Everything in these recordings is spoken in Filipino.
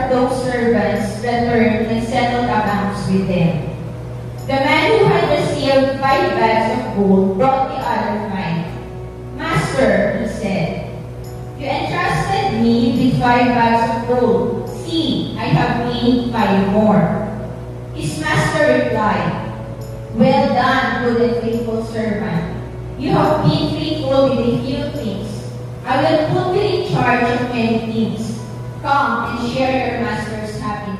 of those servants returned and settled accounts with them. The man who had received 5 bags of gold brought the other 5. Master, he said, you entrusted me with 5 bags of gold. See, I have made 5 more. His master replied, well done, good and faithful servant. You have been faithful with a few things. I will put you in charge of many things. Come and share your master's happiness.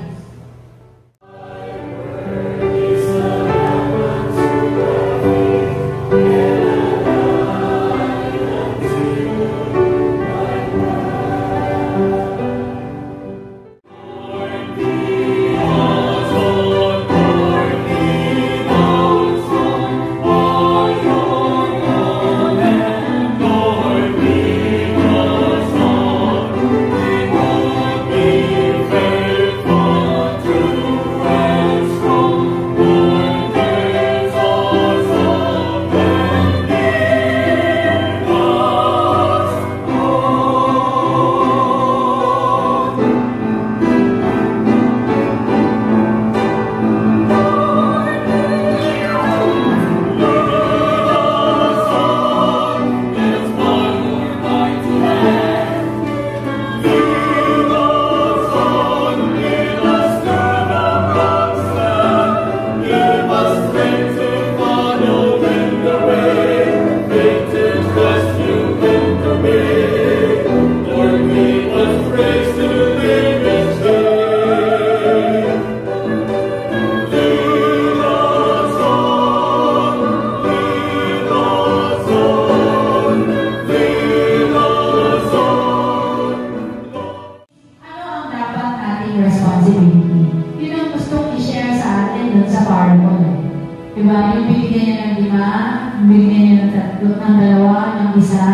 Diba? Yung bibigyan niya ng 5, bibigyan niya ng 3, ng 2, ng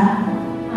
1.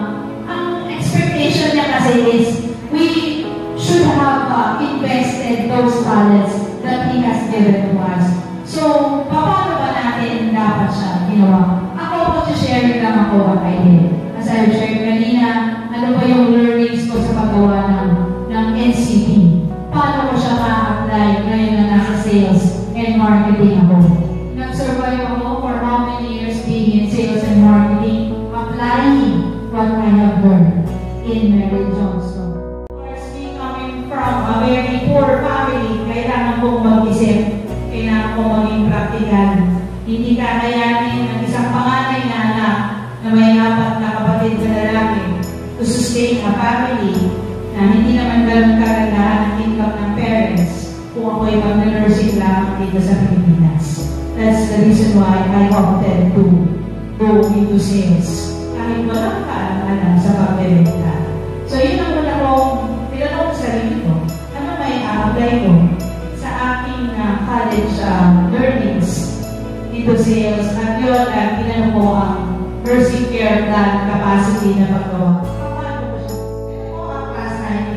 Ang expectation niya kasi is, we should have invested those talents that He has given to us. So, paano ba natin dapat siya ginawa? Ako share lang ako what I did. As I shared kanina, ano ba yung learnings ko sa paggawa ng NCP? Paano ko siya ma-apply ngayon na nasa sales and marketing ako? Nag-survive ako for how many years being in sales and marketing, applying what I have learned in Johnston. Of course, me coming from a very poor family, kailangan kong mag-isip, kailangan kong maging practical. Hindi kakayanin ng isang panganay na anak na may 4 na kapatid na lalaki to sustain a family na hindi naman ganun kagandahan ang income ng parents kung ako'y mag-nursing lang dito sa Pilipinas. That's the reason why I opted to go into sales. Kahit walang kaalam sa pagbebenta. So yun ang muna kong tinanong sa sarili ko. Ano may a-apply ko sa aking college learnings into sales? At yun, tinanong ko ang nursing care plan capacity na paggawa. Paano ko siya? Ito ang class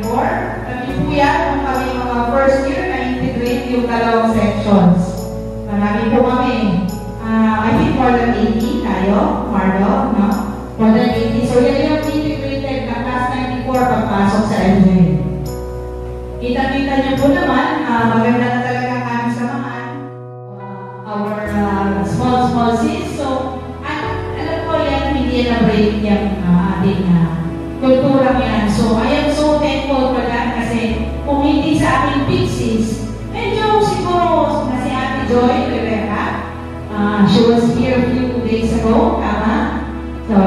94. Kami po yan, kung kami mga first year na integrate yung 2 sections. Marami po kami. I think more than 80 tayo, Marlo, no? More than 80. So yan yung integrated na class 94 pagpasok sa Alumni. Kita-kita niyo po naman, maganda na talaga ang aming samahan. Our small sis. So, alam ko yan, hindi na break yung ating kultura yan. So, I am so thankful for that kasi kung hindi sa ating pixies, medyo siguro na si Ate Joy, Rebecca, she was here a few days ago, tama? So,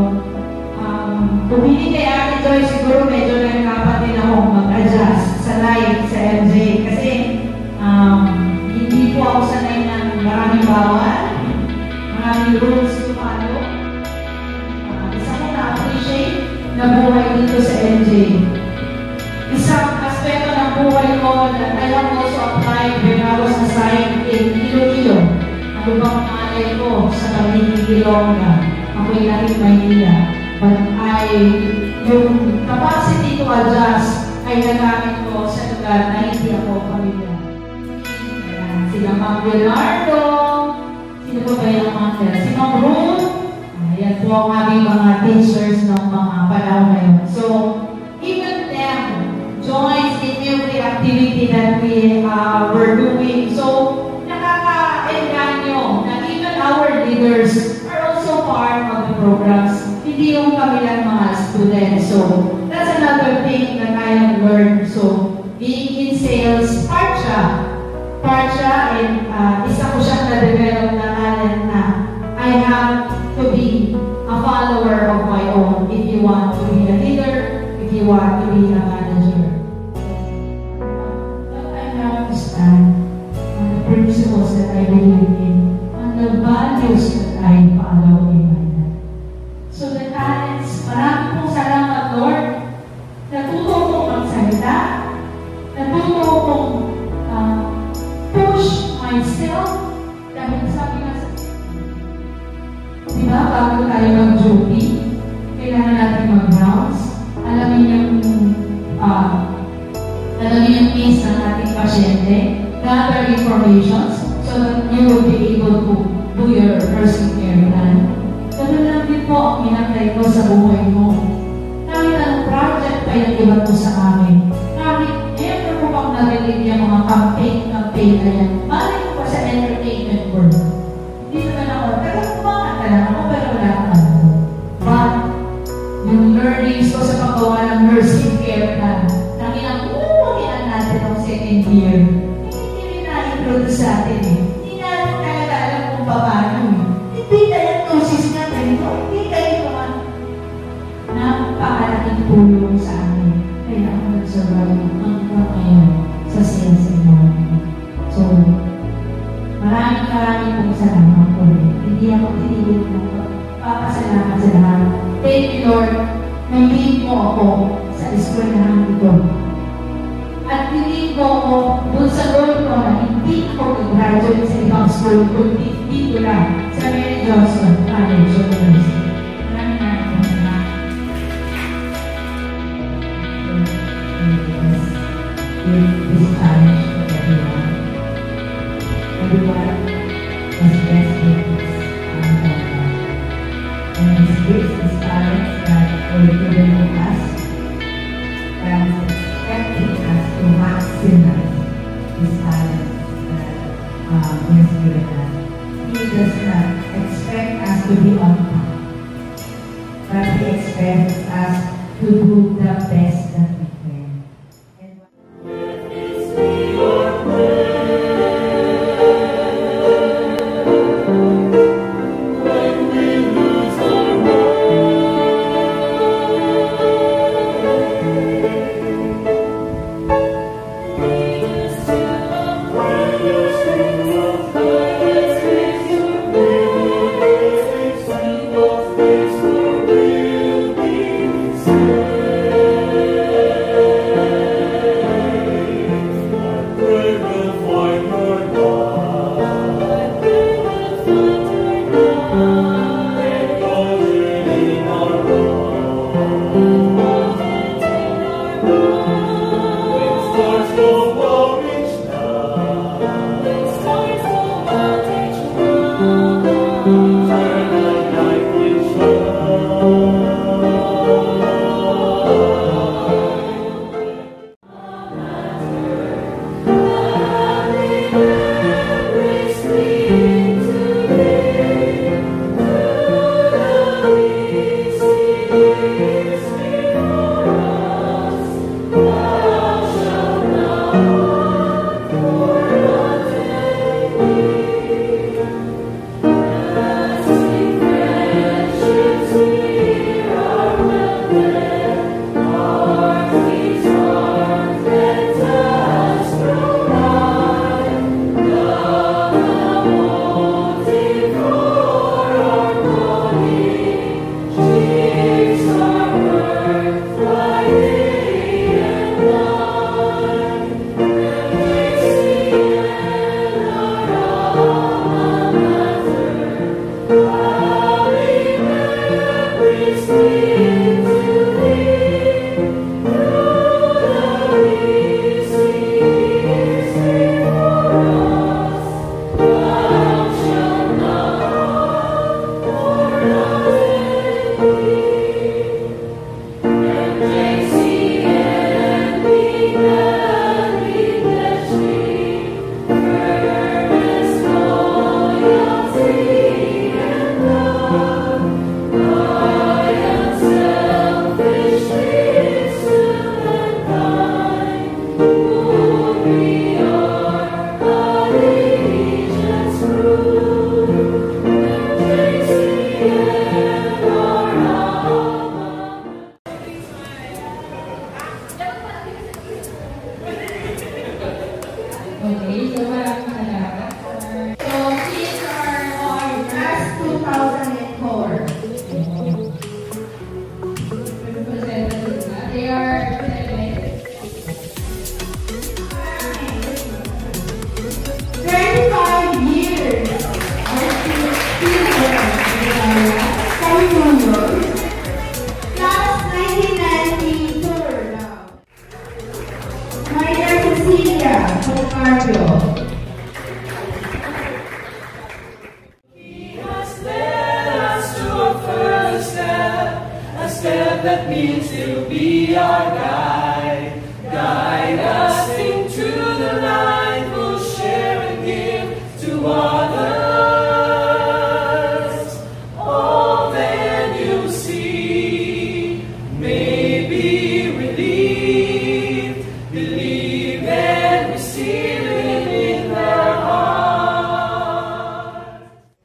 kung hindi kay Ate Joy, siguro medyo nagkapat din akong mag-adjust sa live sa MJ kasi hindi po ako sanay ng maraming bawal, maraming rules to follow. Isa ko na-appreciate na buhay dito sa MJ. Isang aspeto ng buhay ko that I have also applied when I was assigned in Iloilo. Ano bang malay ko sa Pagigilongga? Ako'y lahing Maynila. But yung capacity to adjust ay nagamit ko sa lugar na hindi ako pamilya. Sila Ma'am Leonardo, sino po ba yung mga si Ma'am Ruth? Ayan po ang aming mga teachers ng mga panahon na yun. So, even them joins in activity that we were doing. So, nakaka-enganyo na even our leaders are also part of the programs. Hindi yung kami lang mga students. So, that's another thing that I have learned. So, being in sales, part siya, and isa ko siyang na-develop na talent na I have to be a follower of my own if you want to be a leader, if you want to be a manager. But I have to stand on the principles that I believe in, on the values that I follow in my life. So the talents, marami pong salamat, Lord. Natuto kong magsalita, natuto kong push myself, dahil sabi nga sa diba, bago tayo mag-duty, kailangan natin mag-rounds, alamin yung case ng ating pasyente, gather informations, so that you will be able to do your nursing care plan. Ganun lang din po ang minatay ko sa buhay mo. Kahit anong project pa yung iba po sa amin. Kahit ever ko pang narinig yung mga campaign na yan. Balik ko pa sa entertainment world. Hindi naman ako, pero kumaka lang ako, pero wala ka ano. But, yung learnings ko sa paggawa ng nursing care plan, kailan natin ang second year. Hindi rin na-introduce sa atin eh. Hindi natin talaga alam kung paano eh. Hindi diagnosis na ganito. Hindi kayo naman. Napakalaking tulong sa amin. Kaya ako nag-survive hanggang ngayon sa sales and marketing. So, maraming pong salamat po rin. Hindi ako titigil na papasalamat sa lahat. Thank you, Lord. Nag-lead mo ako sa eskwelahan ito. At hindi ko ako doon sa goal ko na hindi ako graduate sa ibang school, kundi dito lang sa Johnston College of Nursing. Maraming po salamat. Give this challenge to everyone. Everyone was blessed with this and this gift, this talent that were given to us, that is expecting us to maximize this talent that He has given us. He does not expect us to be on top, but He expects us to do the best that we can. Oh, Okay, so maraming salamat. So, these are our last 2004. They are 25 years. Coming from yours. Class 1994 now. Maria Cecilia from Cardio. He has led us to a first step, a step that means he'll be our guide. Guide us into the light, we'll share and give to others. All then you see may be relieved, believe and receive it in their heart.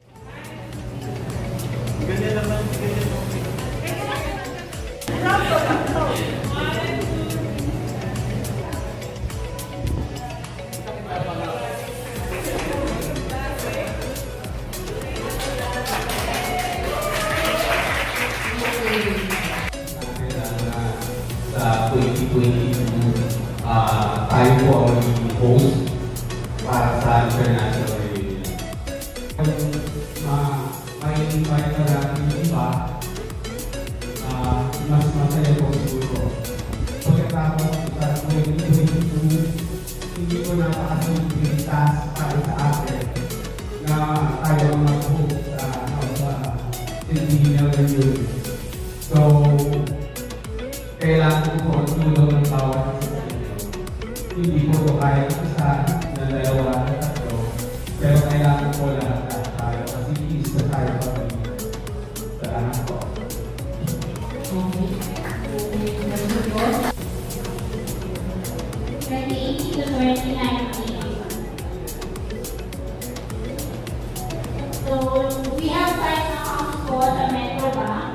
Sa 2022, tayo po ang magiging host para sa international reunion. May invite na natin yung iba, mas masaya po siguro. Pagkatapos sa 2022, hindi ko napakasing task para sa atin na tayo ang mag-host sa centennial reunion. So, kailangan ko ang tulong ng bawat isa. Hindi ko ito kaya isa na dalawa na tatlo, pero kailangan ko lahat tayo kasi isa tayo pamilya. Salamat po. Okay. 2018 to 2019. So, we have 5 accounts po sa Metro Bank.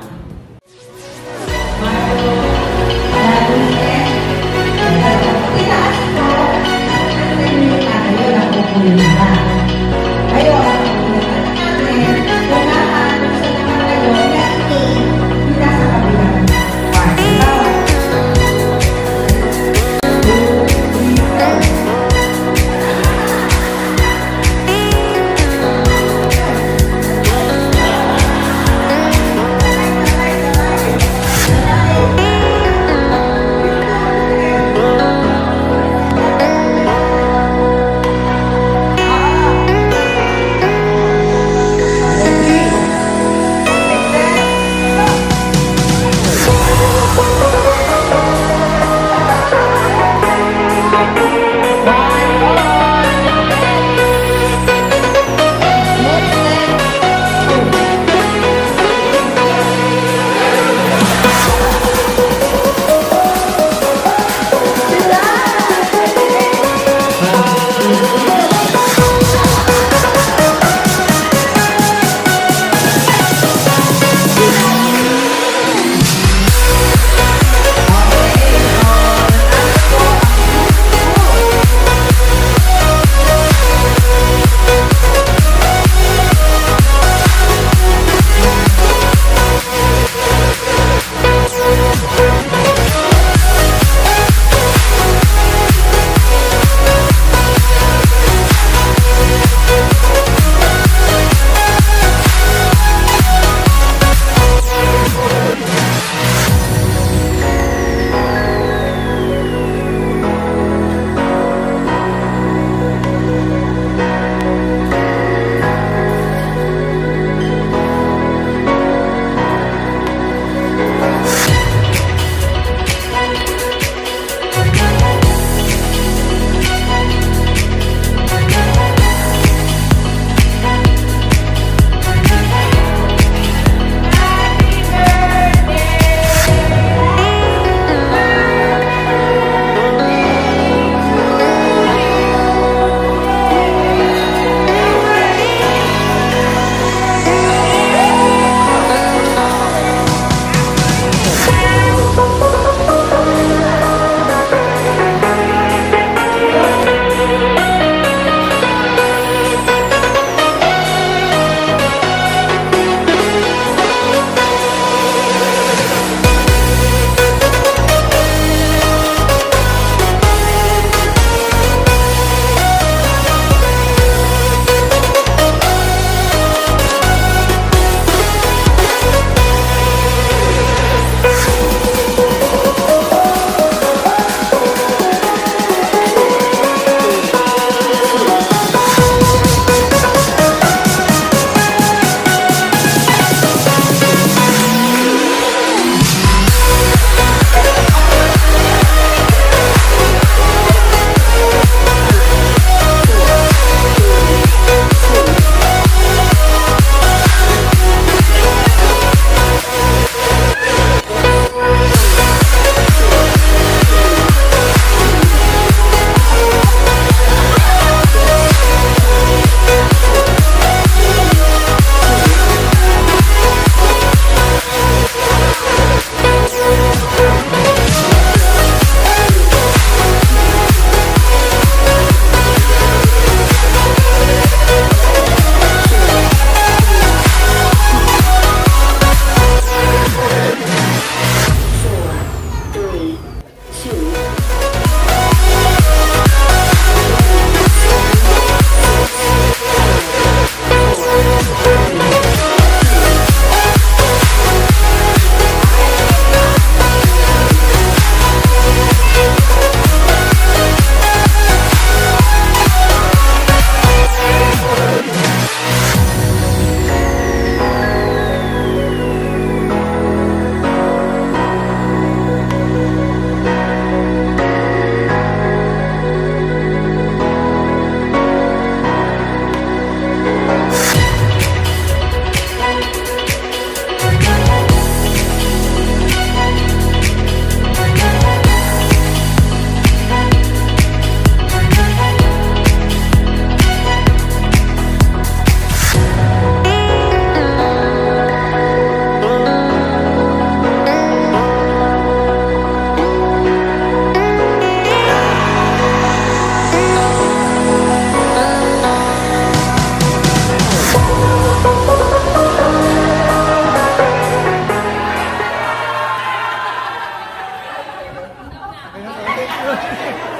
Amen.